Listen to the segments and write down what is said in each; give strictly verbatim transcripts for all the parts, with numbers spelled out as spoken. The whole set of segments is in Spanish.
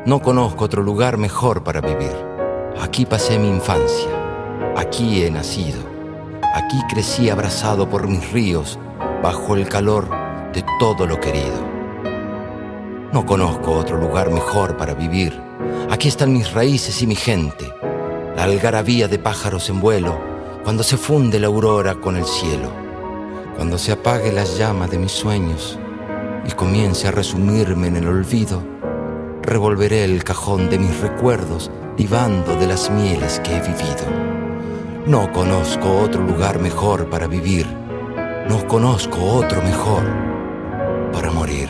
No conozco otro lugar mejor para vivir. Aquí pasé mi infancia, aquí he nacido, aquí crecí abrazado por mis ríos, bajo el calor de todo lo querido. No conozco otro lugar mejor para vivir. Aquí están mis raíces y mi gente, la algarabía de pájaros en vuelo, cuando se funde la aurora con el cielo, cuando se apague la llama de mis sueños y comience a resumirme en el olvido, revolveré el cajón de mis recuerdos, divando de las mieles que he vivido. No conozco otro lugar mejor para vivir, no conozco otro mejor para morir.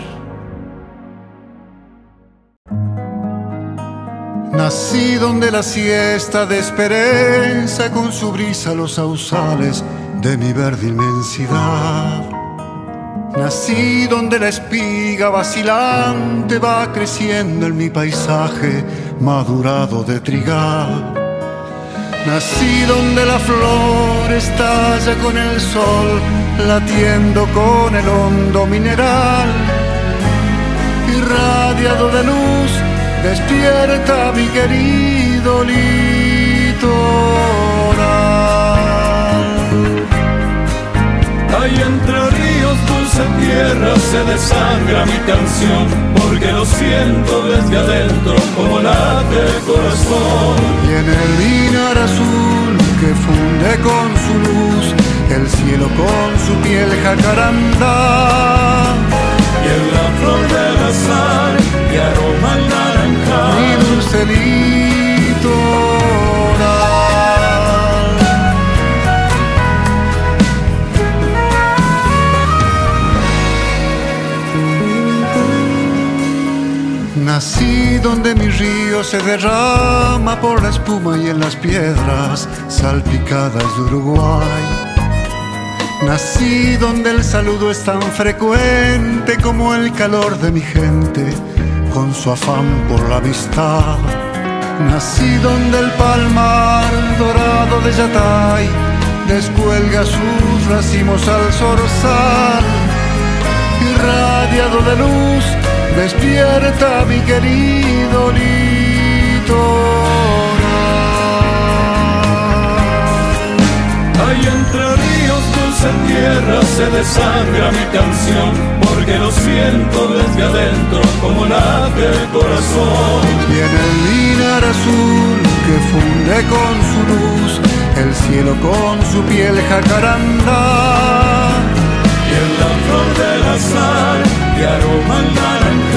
Nací donde la siesta de esperanza con su brisa los sausales de mi verde inmensidad. Nací donde la espiga vacilante va creciendo en mi paisaje madurado de trigal. Nací donde la flor estalla con el sol, latiendo con el hondo mineral. Irradiado de luz, despierta mi querido litoral. Ahí entre ríos, dulce tierra, se desangra mi canción, porque lo siento desde adentro como late el corazón. Y en el minar azul que funde con su luz el cielo con su piel jacarandá, y en la flor del azar que aroma el naranja, mi dulce litoral. Nací donde mi río se derrama por la espuma y en las piedras salpicadas de Uruguay. Nací donde el saludo es tan frecuente como el calor de mi gente con su afán por la amistad. Nací donde el palmar dorado de Yatay descuelga sus racimos al zorzal. Irradiado de luz, despierta mi querido litoral. Ahí entre ríos, dulce tierra, se desangra mi canción, porque lo siento desde adentro como late el corazón. Y en el minar azul que funde con su luz el cielo con su piel jacarandá, y en la flor del azar que aroma el naranja,